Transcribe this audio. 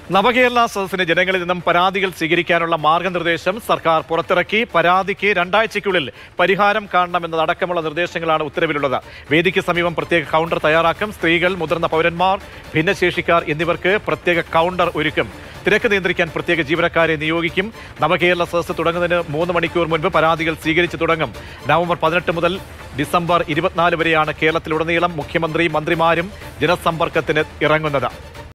നവകേരള സദസ്സിന് ജനങ്ങളിൽ നിന്നും പരാതികൾ സ്വീകരിക്കാനുള്ള മാർഗനിർദ്ദേശം സർക്കാർ പുറത്തിറക്കി. പരാതിക്ക് 2 ആഴ്ചയ്ക്കുള്ളിൽ പരിഹാരം കാണണമെന്നതടക്കമുള്ള നിർദ്ദേശങ്ങളാണ് ഉത്തരവിലുള്ളത്. വേദിക്ക് സമീപം പ്രത്യേക കൗണ്ടർ തയ്യാറാക്കും. സ്ത്രീകൾ, മുതിർന്ന പൗരന്മാർ, ഭിന്നശേഷിക്കാർ എന്നിവർക്ക് പ്രത്യേക കൗണ്ടർ ഒരുക്കും. തിരക്ക് നിയന്ത്രിക്കാൻ പ്രത്യേക ജീവനക്കാരെ നിയോഗിക്കും. നവകേരള സദസ്സ് തുടങ്ങുന്നതിന് 3 മണിക്കൂർ മുൻപ് പരാതികൾ സ്വീകരിച്ചു തുടങ്ങും. നവംബർ 18 മുതൽ ഡിസംബർ 24 വരെയാണ് കേരളത്തിലുടനീളം മുഖ്യമന്ത്രിയും മന്ത്രിമാരും ജനസമ്പർക്കത്തിന് ഇറങ്ങുന്നത്.